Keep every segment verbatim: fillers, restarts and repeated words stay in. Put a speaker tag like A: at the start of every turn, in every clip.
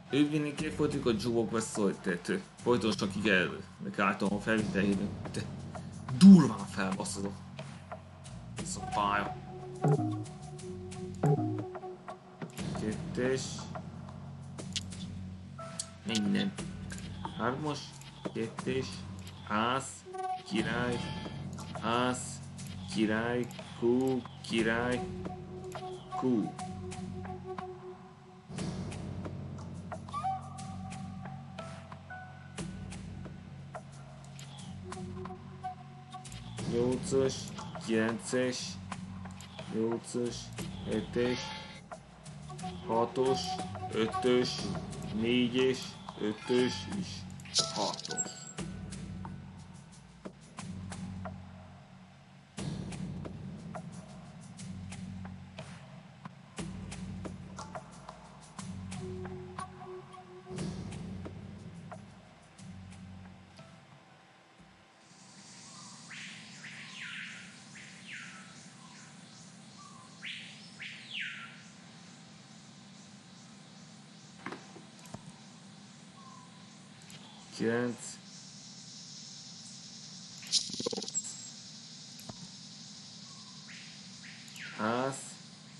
A: Övvénéké folytatjuk a Joe West tehát folytonosnak így el, megáltalom a felvételhívni. De durván felbasszadok. Ez a pálya. Kettes. Minden. Hármas. Kettes. Ász. Király. Ász. Király. Kú. Király. Kú. Nyolcas, kilences, nyolcas, hetes, hatos, ötös, négyes, ötös és hatos. Kilenc, ász,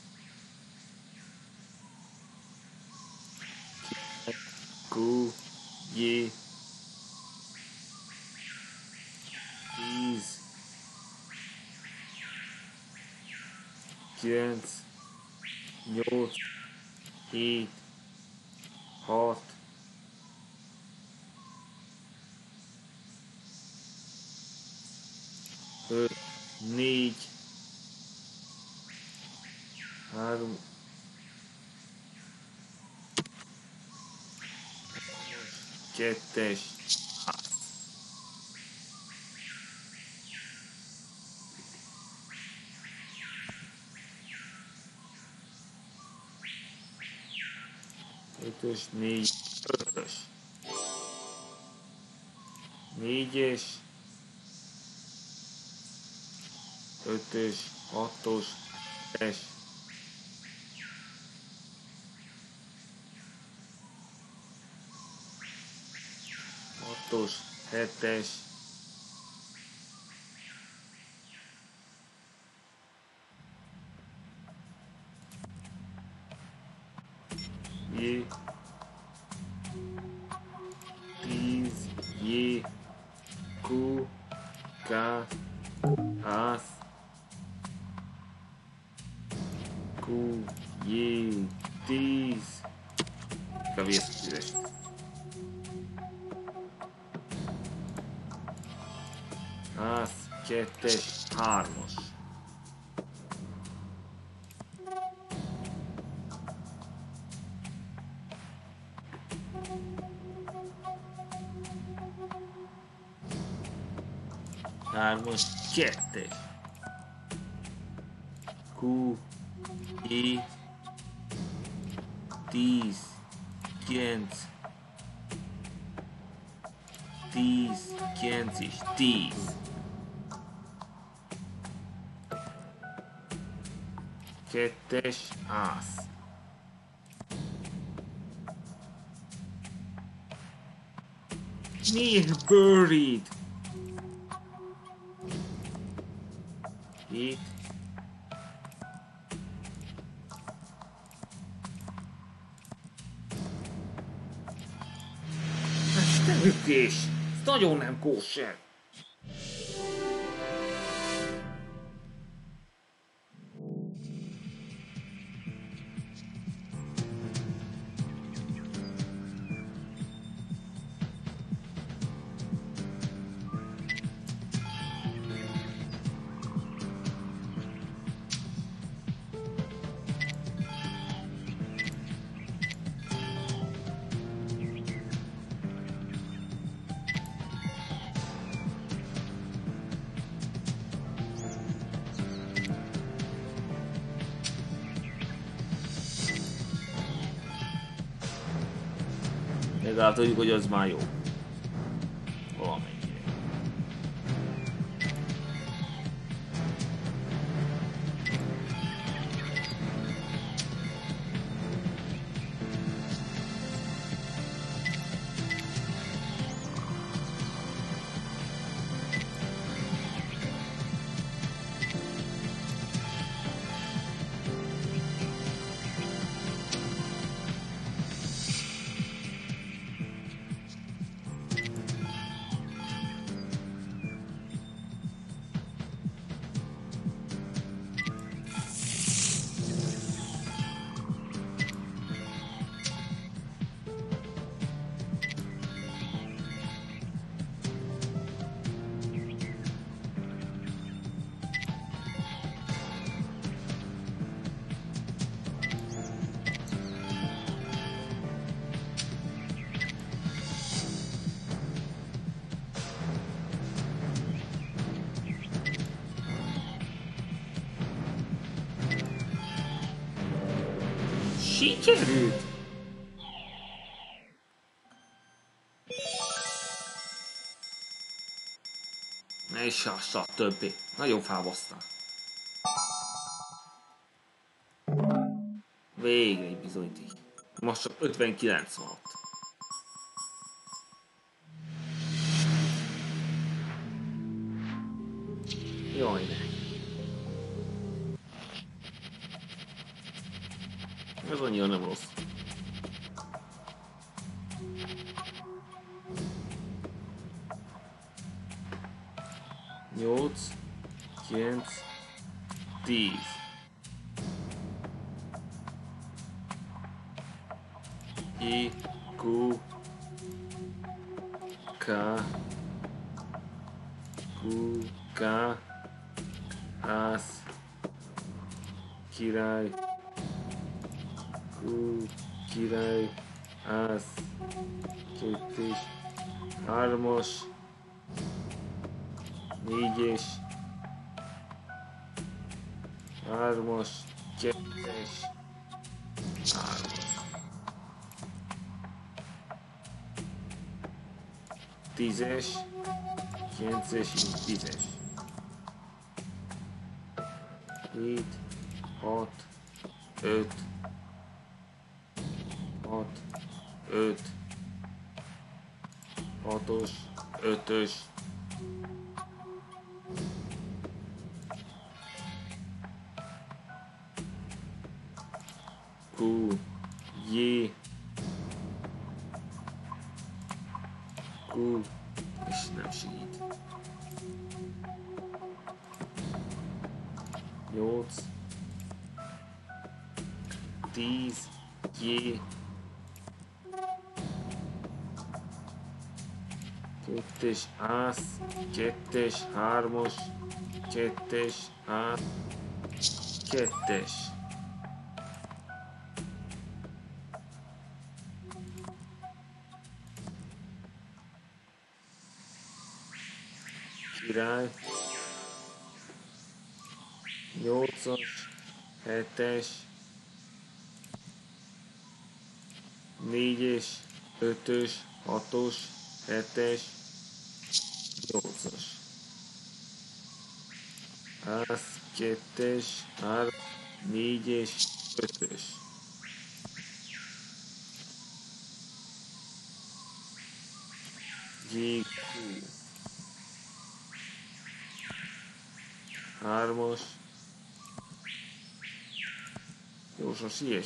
A: kú, jé, tíz, kilenc, nyolc, hét, hat, öt, négy, három, kettes, ász. Ötös, négy, ötös. Négyes, ötös, hatos, hetes, hatos, hetes, jé, tíz, jé, kú, ká, ász, kú, jé, tíz, kevés tízes. Ász, kettes, hármas. Hármas, kettes. Kú, jé, tíz, kilenc, tíz, kilenc és tíz. Kettes, ász. Miért buried? Hét. Ez te műkés! Ez nagyon nem kóser! Legalább tudjuk, hogy az már jó. Valamennyire. Sikerült! Ne is sássa többé. Nagyon felbasztál. Végre egy bizonyíték. Most csak ötvenkilenc van ott. Jaj, ne. Ez annyira nem rossz. nyolc, kilenc, tíz. I, Q, K, Q, K, ász, király, Q, király, ász, kettes, hármas, négyes, hármas, kettes, hármas. Tízes, kilences, tízes. Hét, hat, öt, hat, öt, hatos, ötös, Q, J, Q, és nem segít. nyolc, tíz, J, kettes, ász, kettes, hármas, kettes, ász, kettes. Király, nyolcas, hetes, négyes, ötös, hatos, hetes, nyolcas. Ász, kettes, három, négyes, ötös. G, Q. Hármas. Gyorsan siess.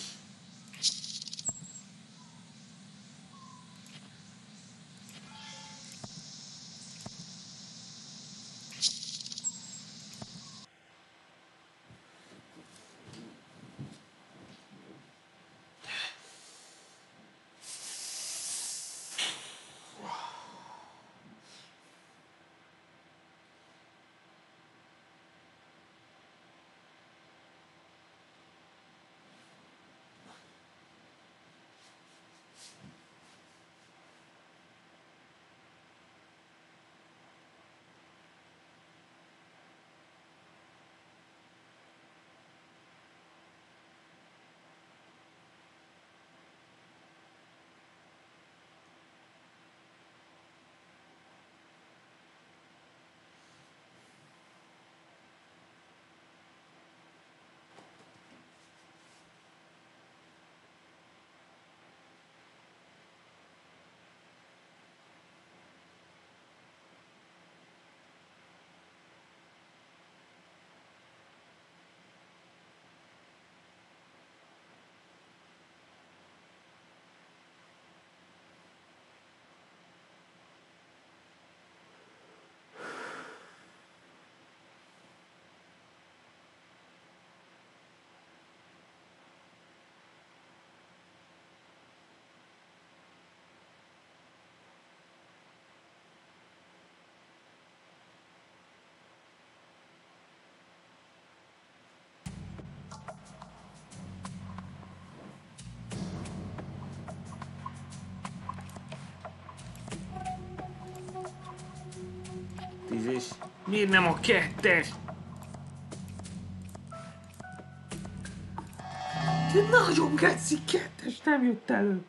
A: Tízes. Miért nem a kettes? De nagyon geci, kettes nem jött elő.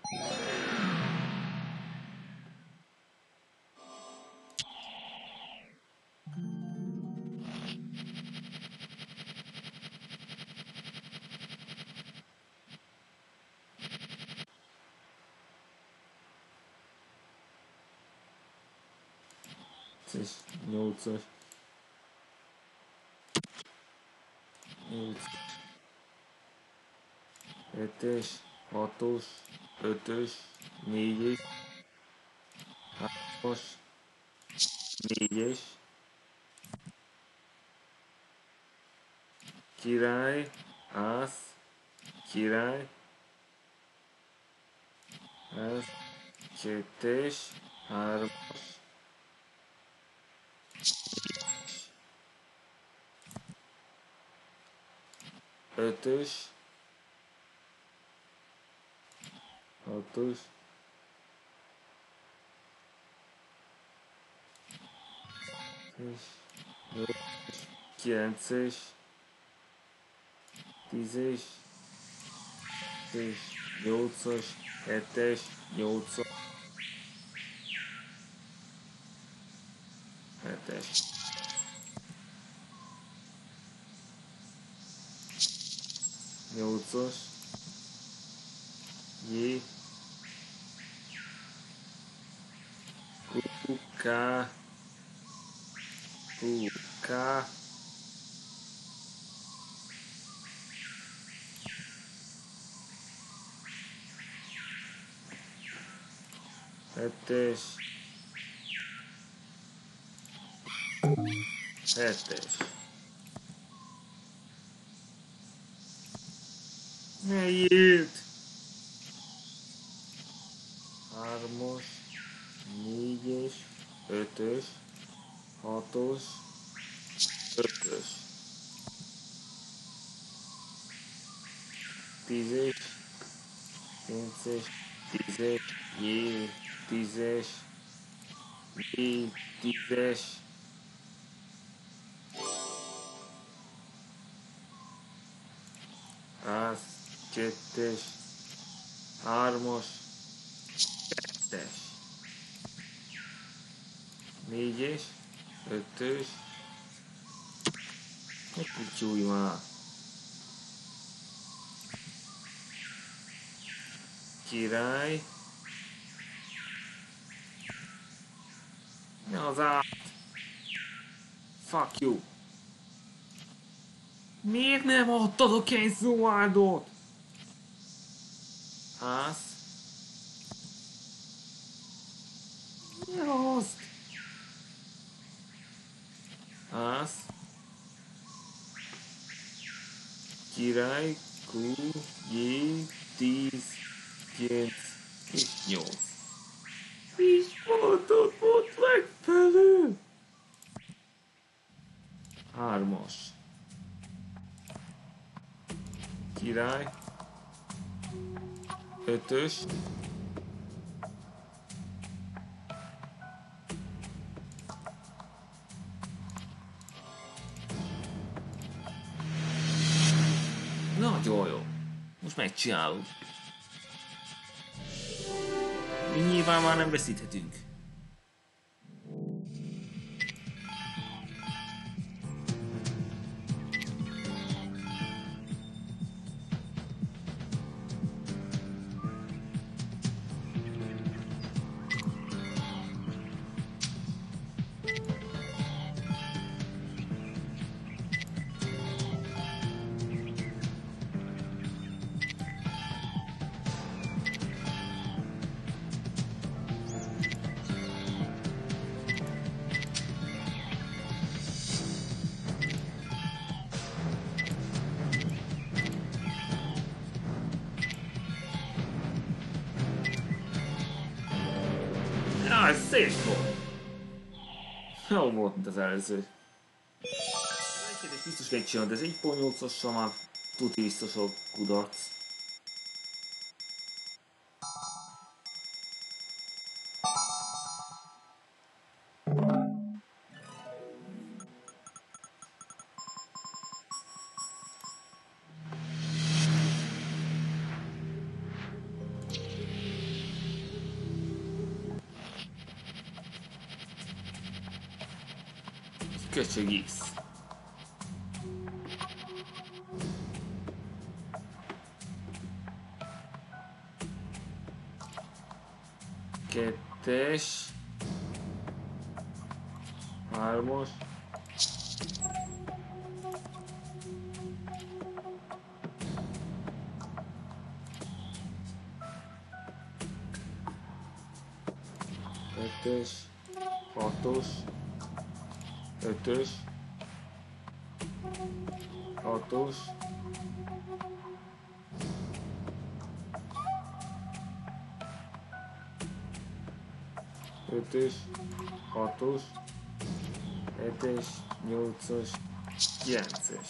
A: nyolcas. nyolcas. hetes, hatos, ötös, négyes, hármas, négyes, király, ász, király, ász, kettes, hármas, ötös, hatos, kilences, tízes, nyolcas, hetes, nyolcas, hetes, nyolcas, J, Q, K, Q, K, hetes, hetes. Ne írt! Hármas, négyes, ötös, hatos, ötös, tízes, kilences, tízes, J, tízes, J, tízes, ász, kettes, hármas, kettes, négyes, ötös, ne kutyulj már! Király, mi az át? Fuck you! Miért nem adtad a Kenzoádot? Ász, mi azt? Ász, király, Q, J, tíz, kilenc és nyolc. És mondod, volt megfelelő! Hármas. Király. Ötös. Nagyon jó. Most megcsinálod. Mi nyilván már nem veszíthetünk. Ah, ez szép volt! Jó volt, mint az előző. Egy biztos megcsinálod, de ez egy pont nyolcassal már tuti biztos a kudarc. Köcsög X. Kettes. Hármas. Kettes. Hatos. Ötös. Hatos. Ötös. Hatos. Hetes. Nyolcas. Kilences.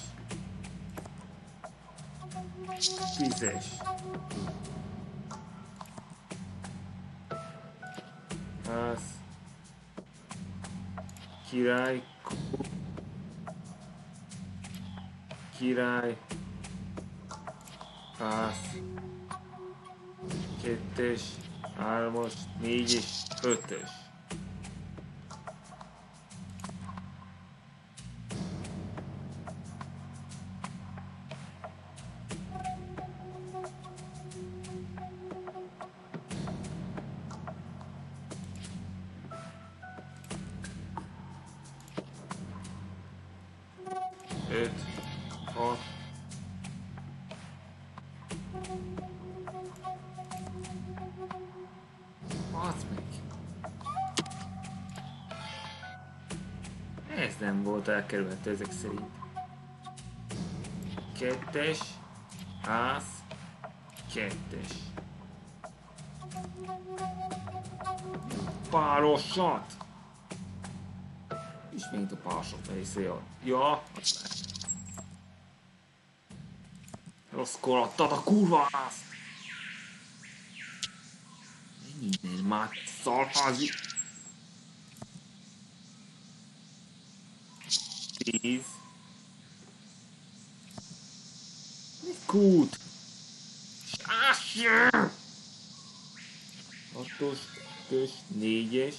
A: Tízes. Ház. Király. Király. Ház. Kettes. Hármas. Négyes. Ötös. Öt. Hat. Bazd meg. Ez nem volt elkerülhető ezek szerint. Kettes. Ház. Kettes. Párosat! Ismét a párosat része jön. Ja. Rosszkor adtad a kurva ház! Innen már szarházi! Tíz. Kút! Sásjö! Hatos, ötös, négyes.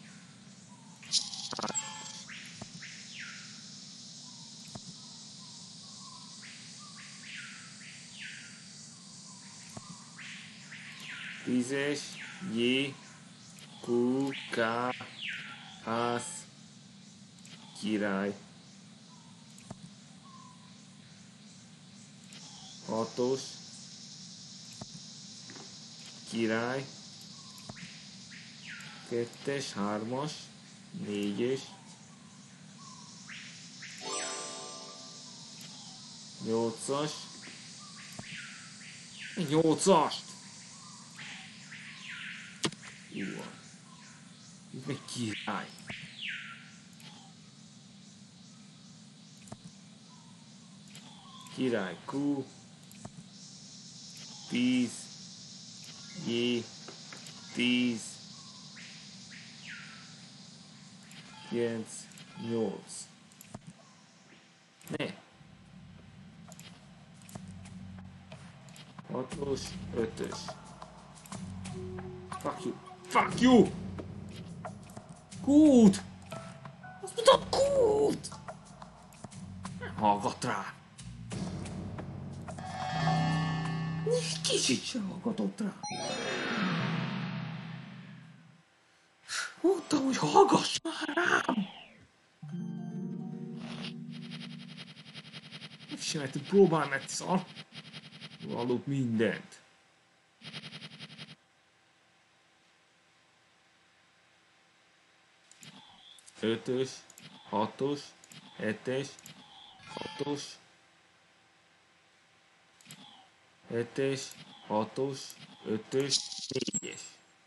A: Tízes, J, Q, K, ház, király. Hatos, király. Kettes, hármas, négyes. Nyolcas. Nyolcast! Jó. Itt meg király. Király Q. Tíz. J. Tíz. Kilenc. Nyolc. Ne. Hatos. Ötös. Fuck you. Fuck you! Kút! Azt mondtam, kút! Nem hallgat rá. Kicsit sem hallgatott rá. Mondtam, hogy hallgass már rám! Meg sem lehet, hogy próbálj meg, szar. Hallott mindent. Ötös, hatos, hetes, hatos, hetes, hatos, ötös, négyes.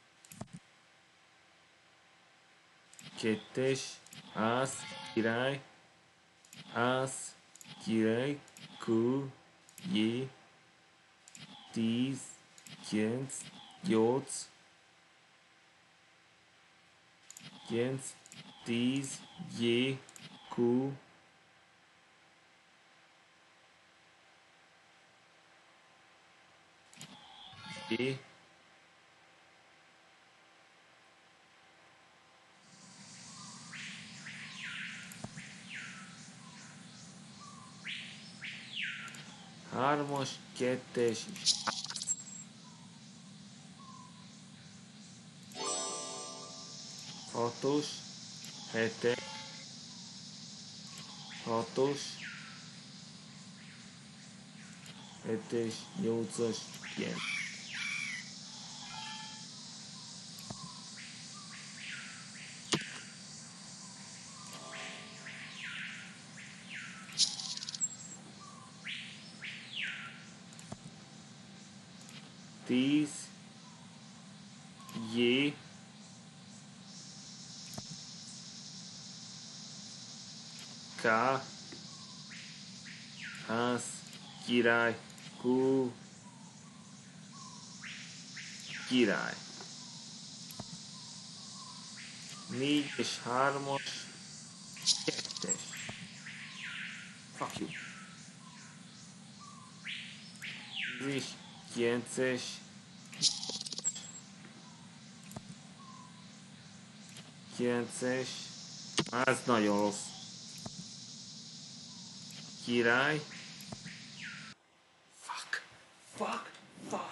A: Kettes, ház, király, ház, király, Q, J, tíz, kilenc, nyolc, kilenc, tíz, J, Q, J, hármas, kettes, hatos, hetes, hatos, hetes, nyolcas, kilenc. tíz, J, K, ház, király, Q, király. négyes, hármas, kettes. Fuck you. tízes, kilences, kilences, ez nagyon rossz. Király. Fuck. Fuck. Fuck.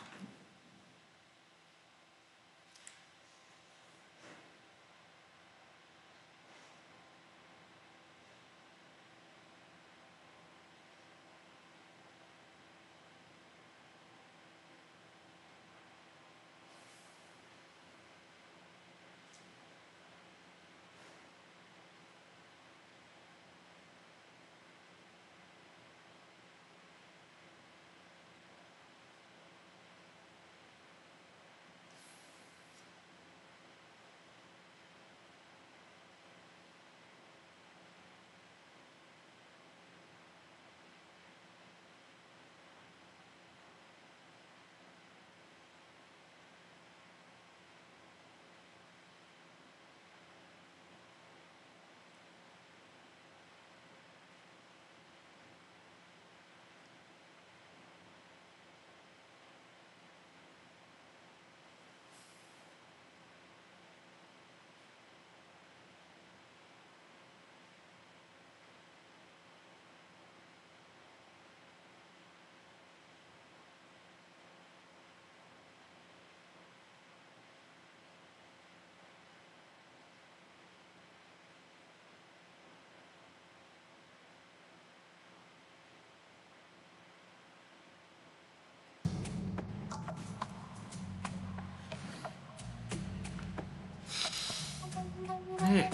A: Hey.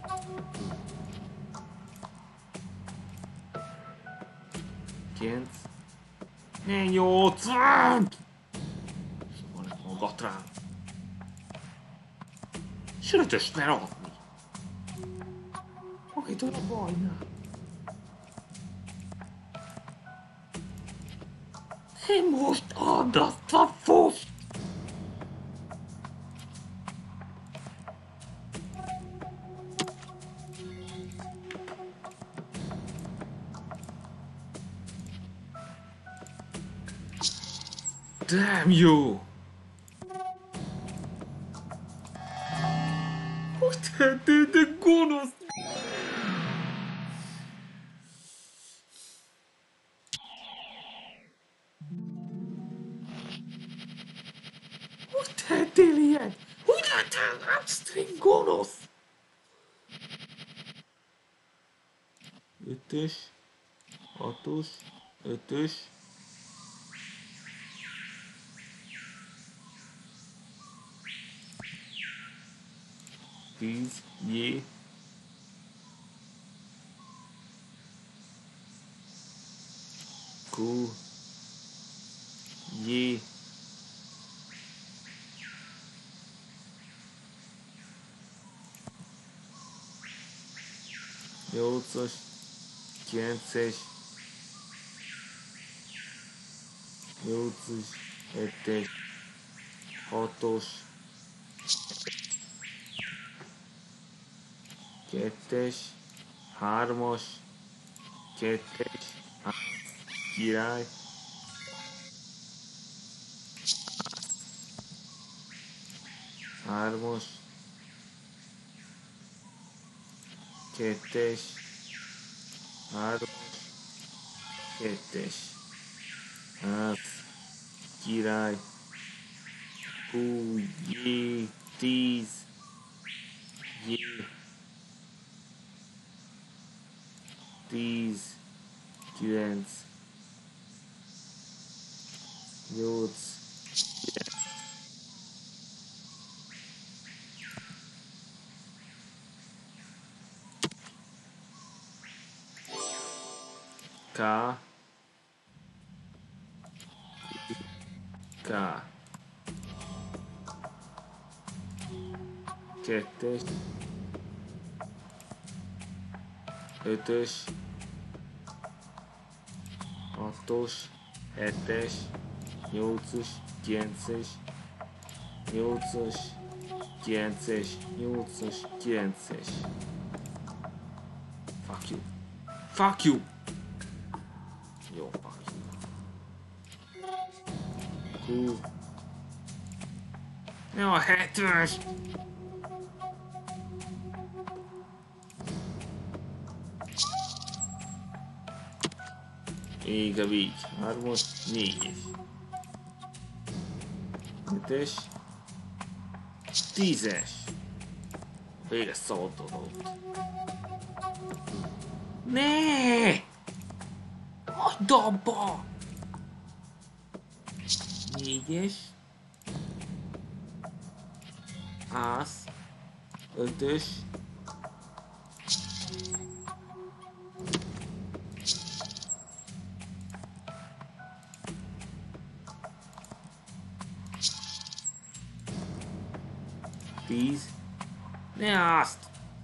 A: kilenc. nyolcvan! Soha nem hallgat rám. Sörötöst ne adni. Akitől a bajnál. Én most add azt a foszt! Damn you! Hogy tetted, de gonosz! Hogy tettél ilyet? Hogy lettél upstream gonosz? Ötös, hatos, ötös. tíz, J. Q, J. nyolcas, kilences, nyolcas, hetes, hatos, kettes, hármas, kettes, király, hármas, kettes, hármas, kettes. Az király. Hú, jé, tíz. Jé. Tíz. Kilenc. Nyolc. K. K. Kettes. Ötös. Hatos. Hetes. Nyolcas. Kilences. Nyolcas. Kilences. Nyolcas. Kilences. Fuck you. Fuck you! Jó, fuck you. Hú. Jó, a hetves! Inkább így. Hármas, négyes. Ötös. Tízes. Végre szóltod ott. Ne! Hagyd abba! Négyes. Ász. Ötös. Tíz. Ne azt!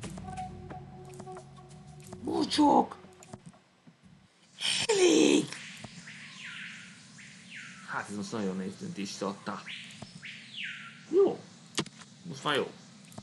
A: Bocsok! Elég! Hát ez most nagyon nehéz döntést adta. Jó. Most már jó.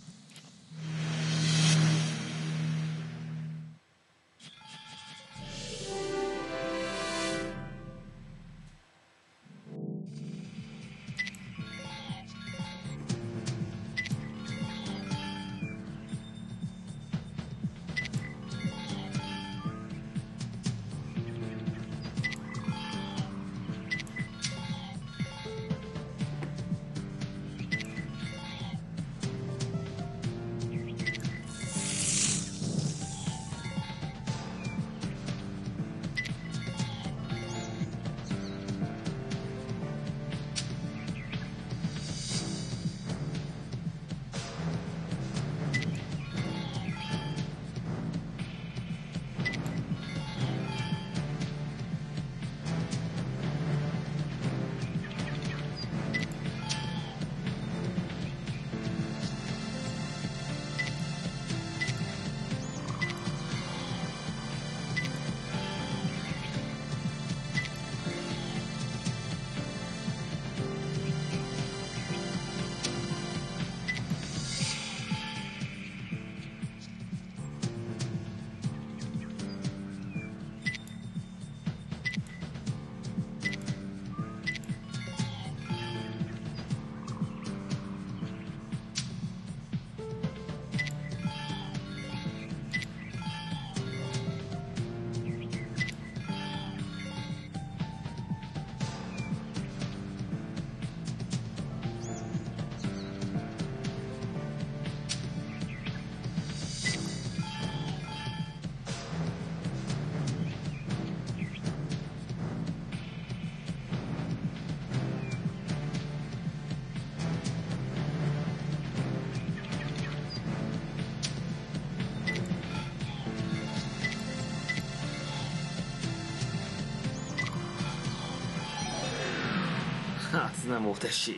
A: Hát, ez nem volt esély.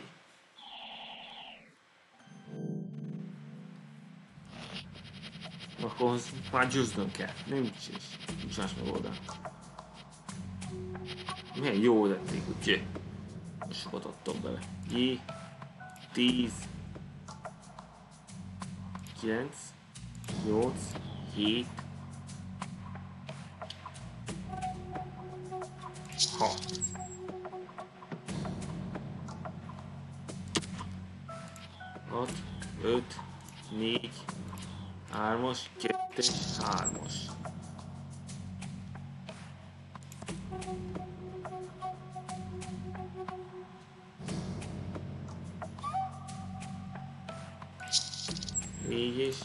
A: Akkor már győznöm kell. Nincs is. Nincs más megoldás. Milyen jó lették, ugye? Sokat adtam bele. J. tíz. kilenc. nyolc. hét. hat. hat, öt, négy, hármas, kettes, hármas. Így is.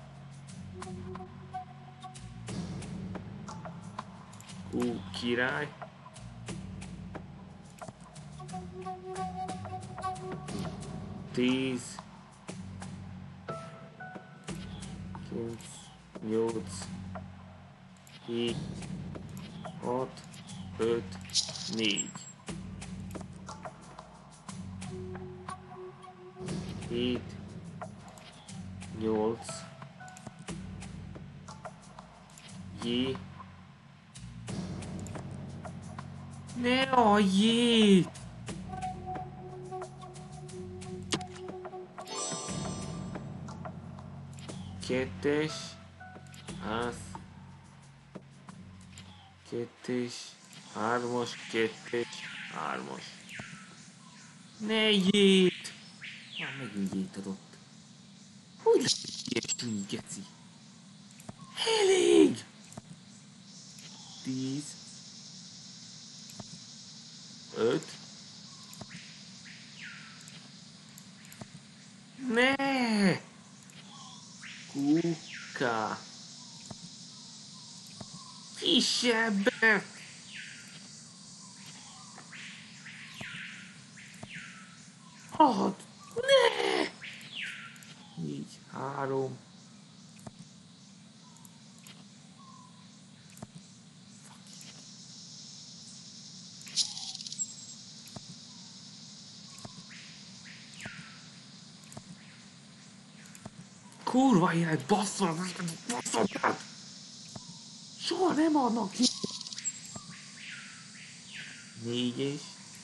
A: Ú, király. Tíz. Kilenc. Nyolc. Hét. Hat. Öt. Négy. Hét. Nyolc. Jé. Ne a jét! Kettes. Az. Kettes. Hármas. Kettes. Hármas. Ne jét! Már megint jét adott. Hogy lesz ilyen csúnyi geci? Elég! Tíz. Öt. Ne! Kuka. Kisebbek! Hat. Ne! Négy. Három. Kurva élet, basszol! Basszol! Soha nem adnak ki! Négyes.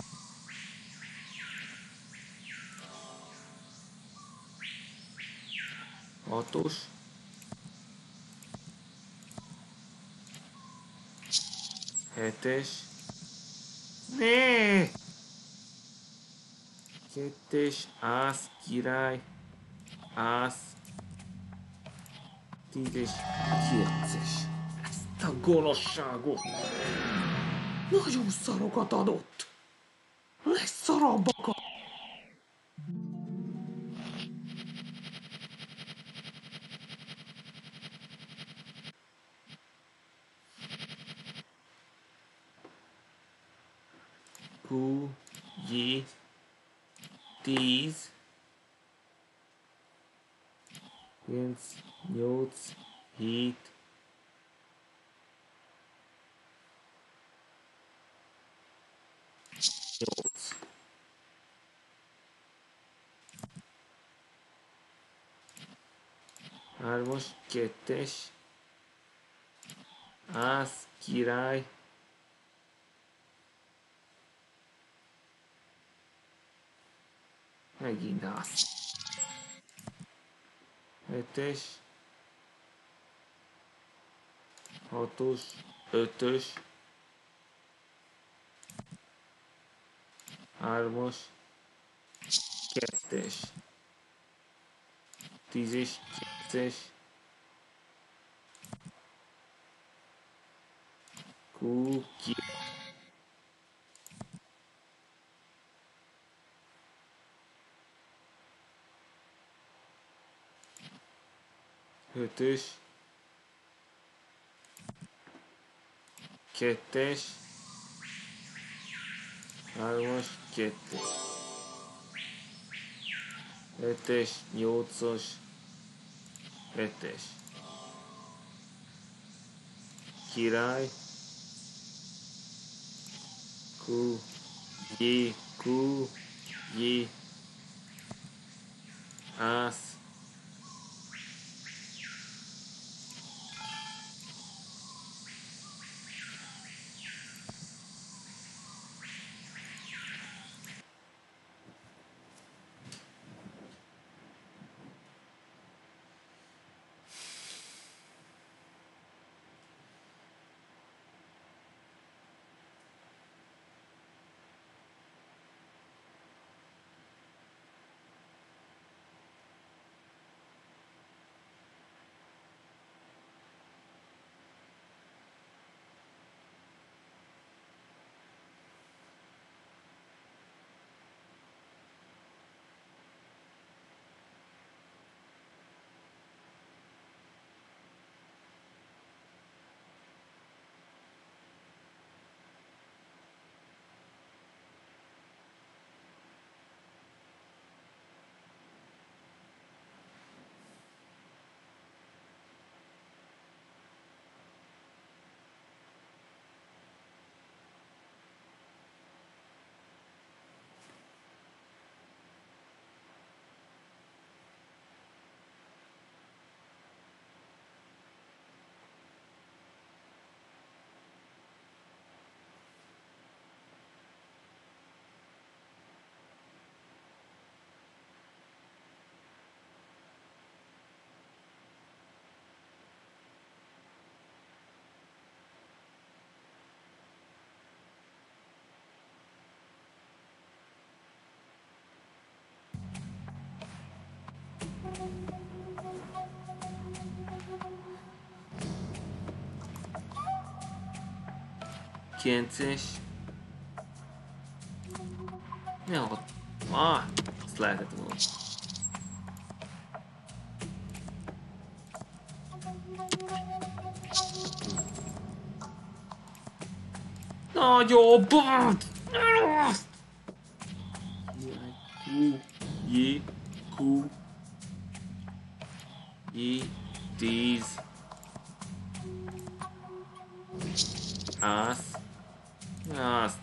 A: Hatos. Hetes. Ne! Kettes. Ász, király. Ász. Tízes. Kilences. Ezt a gonoszságot! Nagyon szarokat adott! Lesz szarabbaka! Q, J, tíz, kilenc, nyolc, hét, nyolc. Hármas, kettes, ász, király, megint ász. Hetes, hatos, ötös, hármas, kettes, tízes, kilences, Q, ki, ötös, kettes, hármas, kettes, hetes, nyolcas, hetes, király, Q, J, Q, J, ász, kilences. Ja, ah, ezt lehetett volna. Nagyobb! Q, J, Q, J, tíz, azt, azt,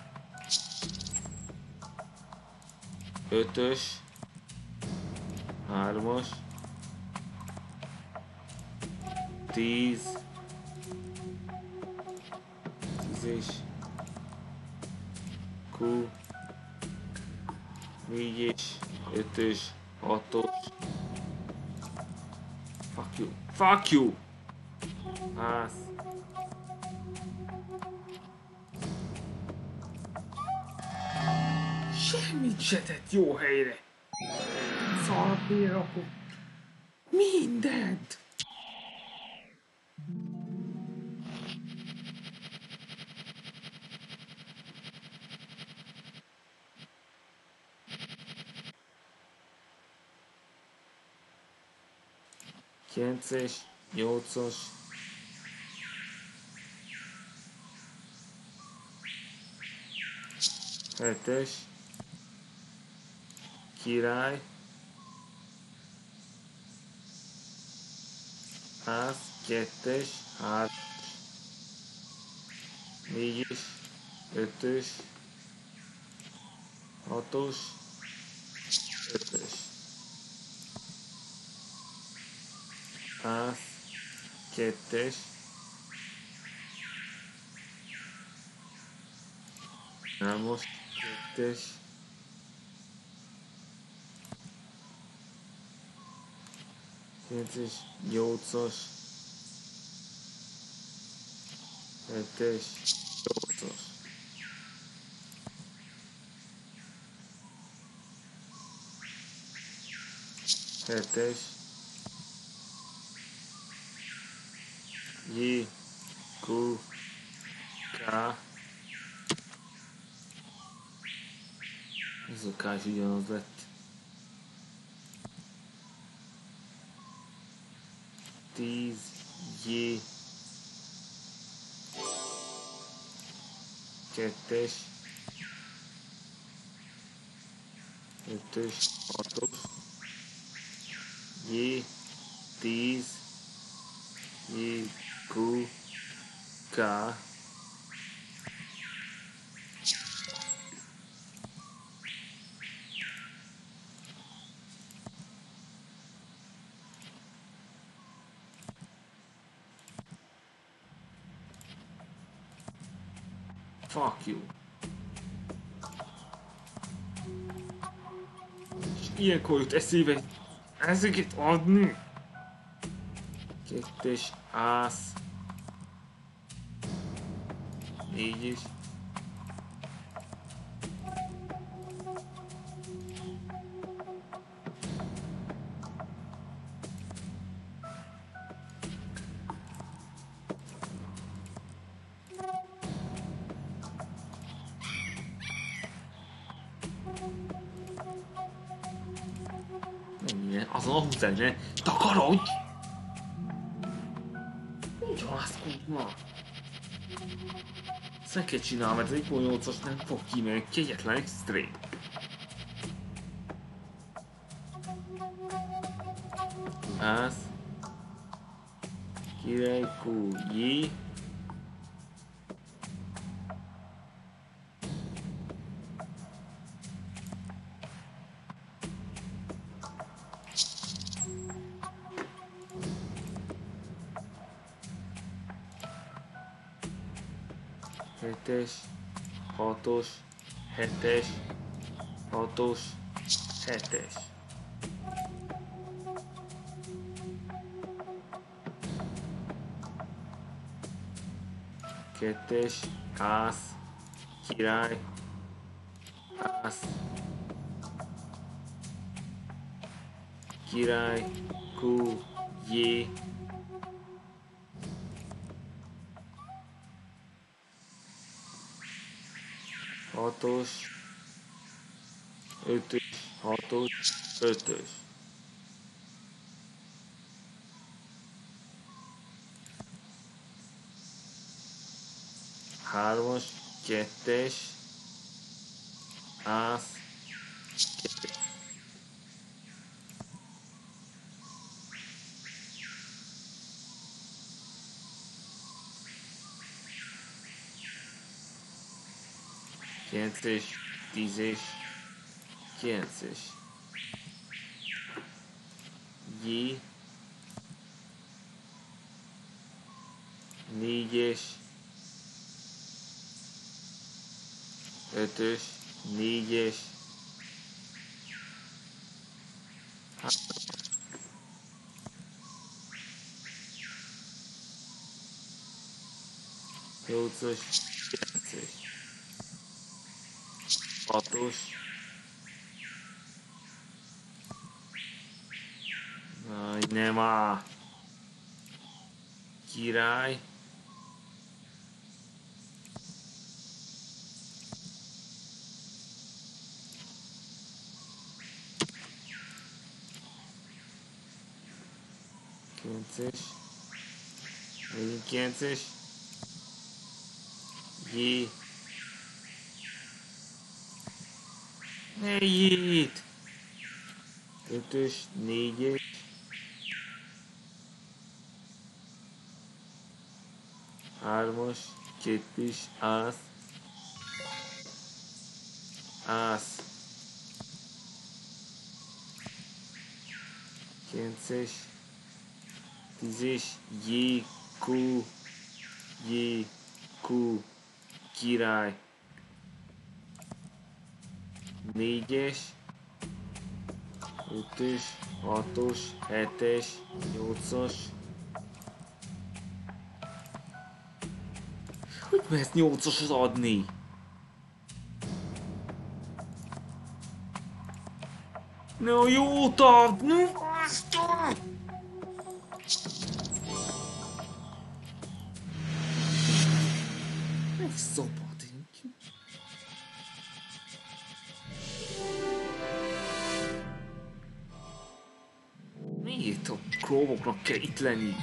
A: ötös, hármas, tíz, tízes, Q, négyes, ötös, hatos, fuck you, fuck you, azt, semmit se tett jó helyre. Szarpér, akkor mindent. kilences, nyolcas, hetes, király, ház, kettes, hármas, négyes, ötös, hatos, ötös, ház, kettes, hármas, kettes, kilences, nyolcas, hetes, nyolcas. Hetes, J, Q, K. Ez a K is ugyanaz lett. tíz, J, kettes, ötös, hatos, J, tíz, J, Q, K. Fuck you. És ilyenkor jut eszébe ezeket adni. Kettes, ász. Négyes. Azon a húszezre takarodj! Úgy halaszkodna! Ezt meg kell csinálni, mert az egy nyolcas nem fog kimenni, kegyetlen extrém. Ász. Király, Q, J. Hetes, hatos, hetes, hatos, hetes. Kettes, ász, király, ász, király, Q, J. hatos, ötös, hatos, ötös. Hármas, kettes, ász, kettes. Kilences, tízes, kilences. J, négyes, ötös, négyes, nyolcas, kilences, hatos, aj, nem áll, király, kilences, megint kilences, J, ne J-t, ötös, négyes, hármas, kettes, ász, ász, kilences, tízes, J, Q, J, Q, király, négyes, ötös, hatos, hetes, nyolcas. Hogy mehet nyolcashoz adni? No, jó tart! No, azt a... Nem szabad. Miért a klómoknak kell itt lenni?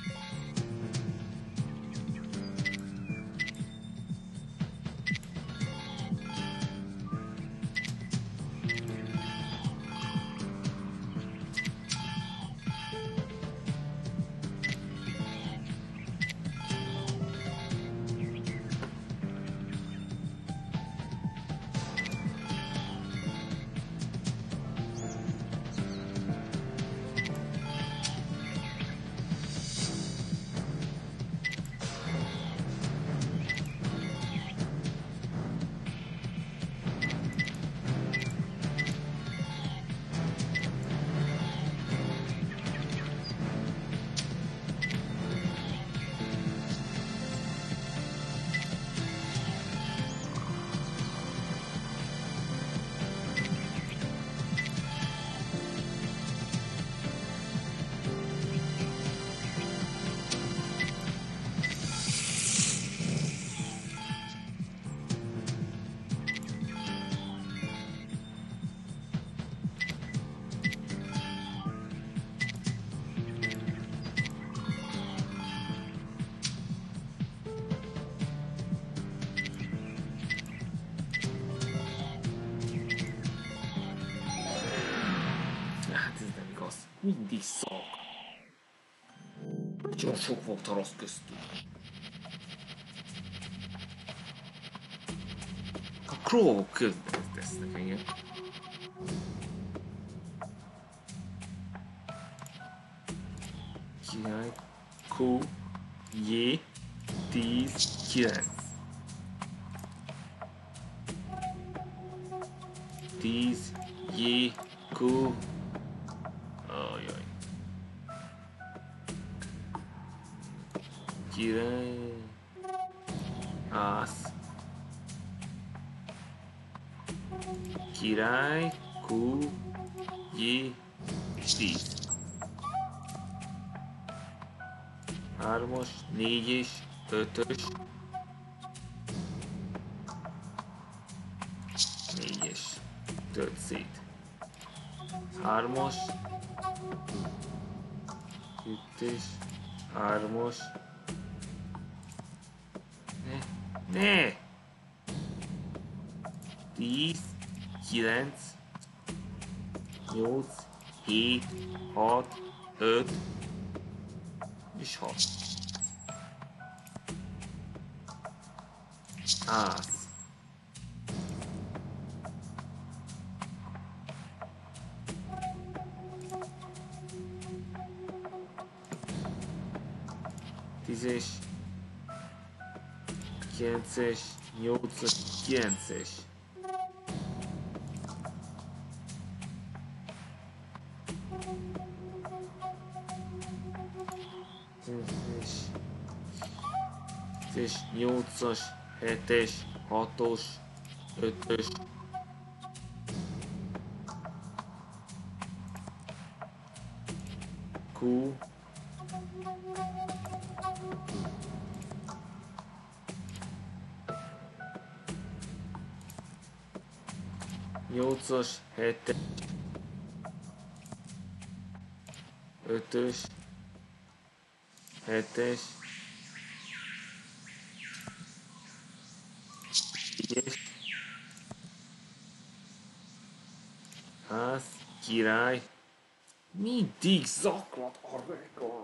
A: Mindig szak. Nagyon sok volt a rossz köztük. A klóvok közben tesznek engem. Király, Q, J, tíz, kilenc. tíz, J, Q, ajaj. Király, ász. Király, Q, J, tíz. Hármas, négyes, ötös. hármas, ütés, hármas, ne, ne, tíz, kilenc, nyolc, hét, hat, öt, és hat. Ász. Tízes, kilences, nyolcas, kilences. Tízes, tízes, nyolcas, hetes, hatos, ötös. Q. Nyolcas, hetes, ötös, hetes, négyes, ház, király, mindig zaklat a rekord.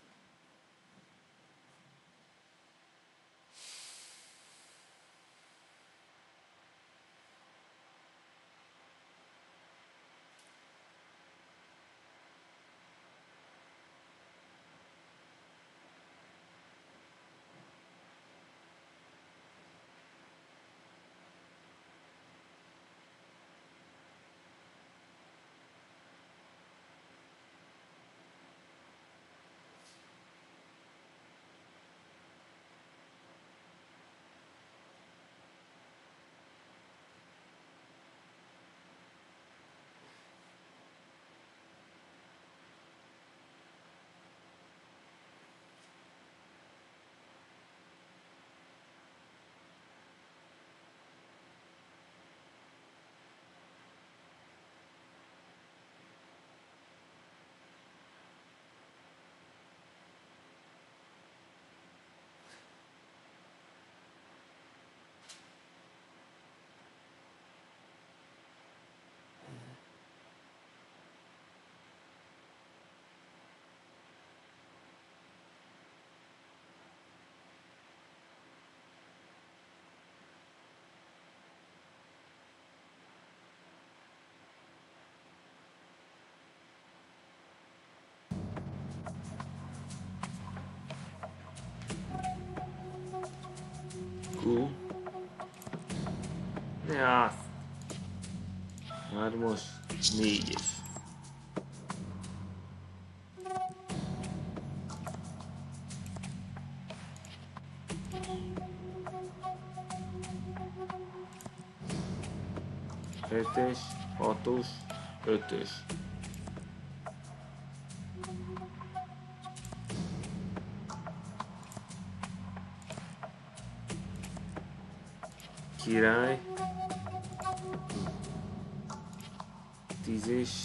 A: Q. Ne ász. Hármas, négyes. Hetes, hatos, ötös. Király. Tízes.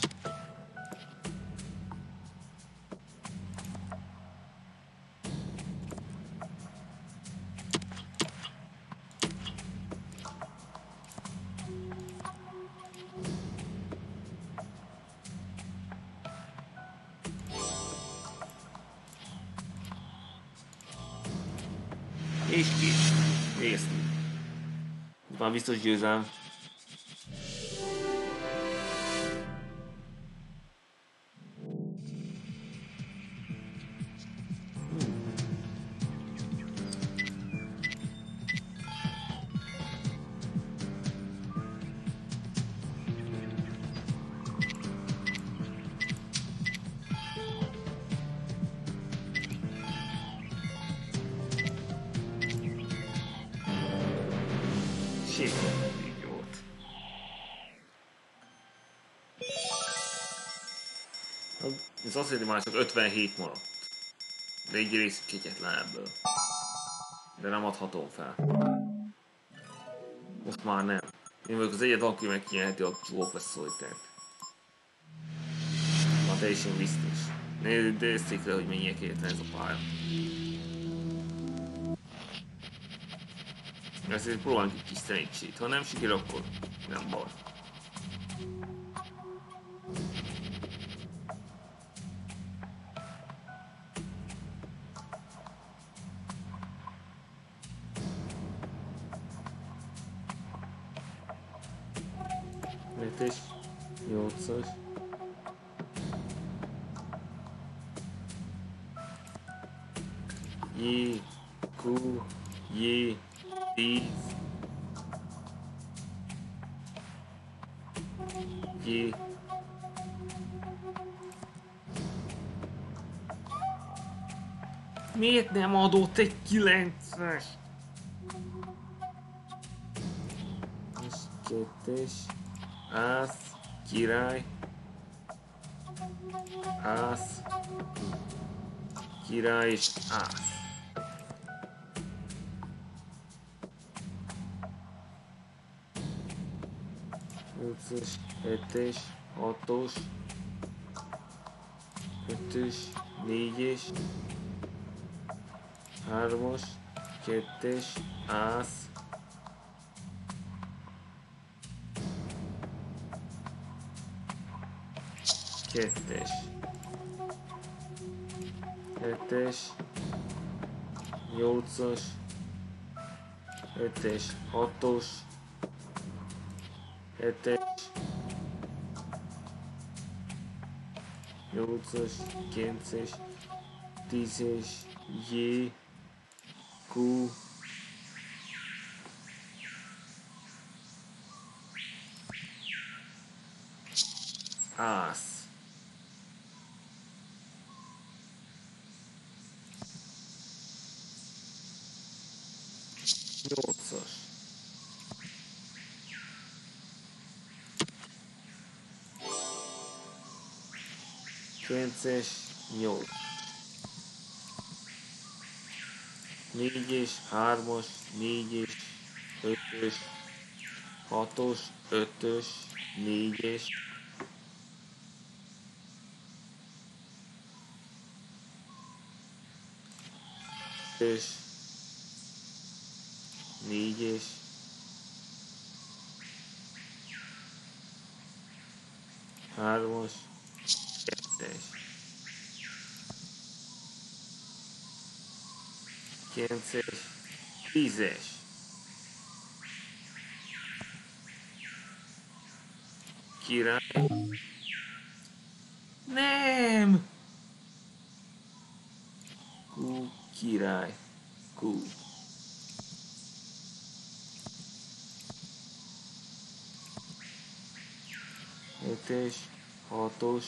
A: És kész. Végeztünk. Már biztos győzelem. Ez azt jelenti, már csak ötvenhét maradt. De egy rész kegyetlen ebből. De nem adhatom fel. Most már nem. Én vagyok az egyetlen, aki megkínálheti a professzoritet. teljesen biztos. Nézzék le, hogy mennyire kérten ez a pálya. Ezért próbálunk egy kis szerencsét. Ha nem sikerül, akkor nem baj. Hetes, nyolcas. J, Q, J, tíz. J. Miért nem adott egy kilences? És kettes. Ász, király. Ász. Király és ász. nyolcas, hetes, hatos, ötös, négyes, hármas, kettes, ász, kettes, hetes, nyolcas, hetes, hatos, hetes, nyolcas, kilences, tízes, J, Q, ász. Nyolcas. Kilences, nyolc. Négyes, hármas, négyes, ötös, hatos, ötös, négyes, ötös, négyes, hármas, kettes, kilences, tízes, király, nem! Q, király, Q. Hetes, hatos,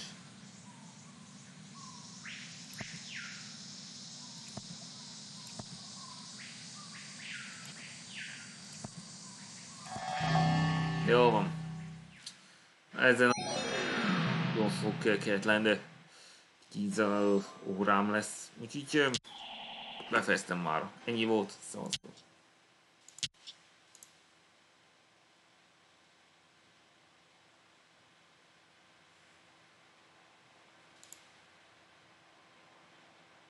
A: jó van. Ezen jól fog kökéletlen, de tíz órám lesz. Úgyhogy befejeztem már. Ennyi volt. Szóval.